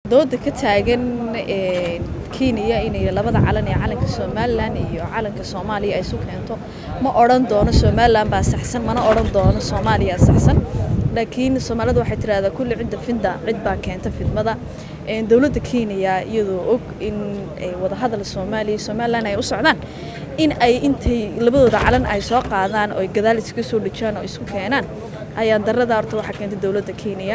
dooda ka taagan Kenya inay labada calan ee calanka Soomaaliland iyo calanka Soomaaliya ay isu keento ma oran doono Soomaaliland baa saxsan mana oran doono Soomaaliya saxsan laakiin Soomaalida waxay tiraahdaa kulli cid finda cid baa keenta fidmada dawladda Kenya iyadoo og in wada hadal Soomaaliland ay u socdaan in ay intay labadooda calan ay soo qaadaan oo gadaal iska soo dhijaan oo isku keenaan ayaan darada horta waxa keentay dawladda Kenya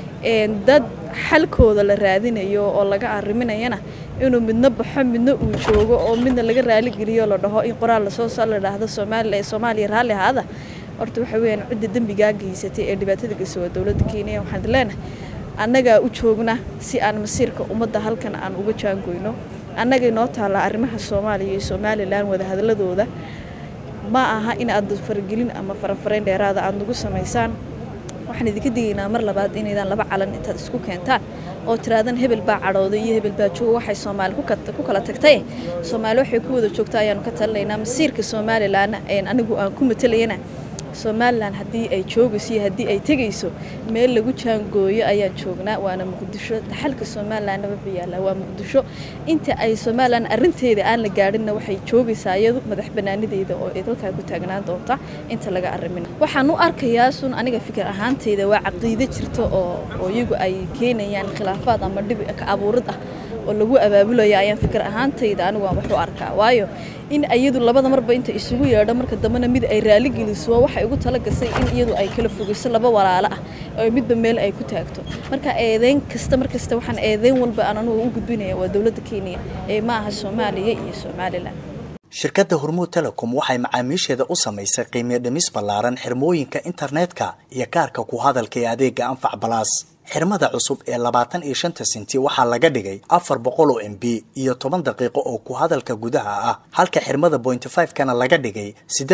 dad xalkooda la raadinayo oo laga arriminayana inuu midna baxo midna uu joogo oo midna laga raali geliyo la dhaho in qoraal la soo saarado Soomaaliya raali ahaada horta waxa weeyaan cid dambiga geysatay ee dhibaatada ka soo dawladda Kenya waxaan leenahay annaga u joogna si aan masiirka ummadda halkan aan uga jaangoyno annaga inoo taala arrimaha Soomaaliya iyo Soomaaliland wada hadaladooda ma aha in aad fargelin ama farafareen dheeraad ah ugu sameeysan waxaan idinka digaynaa mar labaad inaydan laba calan intaad isku keentaan oo tiraadan hebel baa cadhooday iyo hebel baa jooga waxay Soomaali ku kala tagtay Soomaali waxay ku wada joogtaa ayaan ka talinaynaa masiirka Soomaaliland anigu aan ku matalayna Soomaaliland hadii ay joogayso hadii ay tagayso meel lagu jaangooyo ayaan joognaa waana Muqdisho xalka Soomaaliland wuxuu yaalaa waa Muqdisho inta ay Soomaaliland arinteeda aan la gaadhin waxay joogaysaa iyadu madax banaanideeda oo ay dalka ku taagnaan doonta inta laga arrimin waxaan u arkayaa sun aniga fikir ahaanteyda waa caqiido jirto oo iyagu ay keenayaan khilaafaad ama dhib ka abuurad ah oo lagu abaabulayo ayaan fikir ahaanteyda anigu waan wax u arkaa waayo in ayadu labada marba inta isugu yeedho marka dambana mid ay raali geliso waxay ugu tala gasay in iyadu ay kala fogeyso laba walaalo ah oo midba meel ay ku taagto marka eedeyn kasta markasta waxaan eedeyn walba aan anigu u gudbinayaa waa dawladda Kenya ma aha Soomaaliya iyo Soomaaliland shirkadda Hormuud Telecom waxay macaamiisheeda u samaysay qiimo dhimis ballaaran xirmooyinka internetka iyo kaarka ku hadalka ee adeega Anfac Plus xirmada cusub ee 25 senti waxaa laga dhigay 400 MB iyo 10 daqiiqo oo ku hadalka gudaha ah halka xirmada 0.5 kana laga dhigay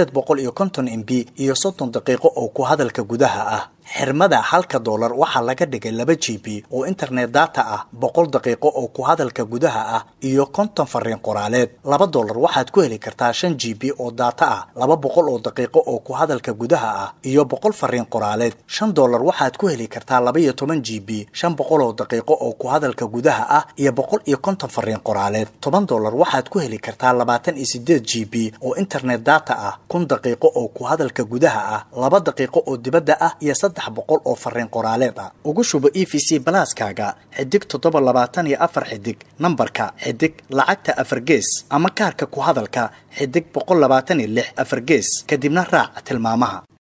850 MB iyo 30 daqiiqo oo ku hadalka gudaha ah xirmada $1 waxaa laga dhigay 2 GB oo internet data ah 100 daqiiqo oo ku hadalka gudaha ah iyo 50 fariin qoraaleed $2 waxaad ku heli kartaa 5 GB oo data ah 200 oo daqiiqo oo ku hadalka gudaha ah iyo 100 fariin qoraaleed $5 waxaad ku heli kartaa 12 GB 500 oo daqiiqo oo ku hadalka gudaha ah iyo 150 fariin qoraaleed $10 waxaad ku heli kartaa 28 GB oo internet data ah 1000 daqiiqo oo ku hadalka gudaha ah 2 daqiiqo oo dibadda ah iyo 300 oo fariin qoraaleed ah ugu shubo EVC Plus-kaaga xidig 724 xidig nambarka xidig lacagta 4 gees ama kaarka ku hadalka xidig 126 4 gees kadibna raac tilmaamaha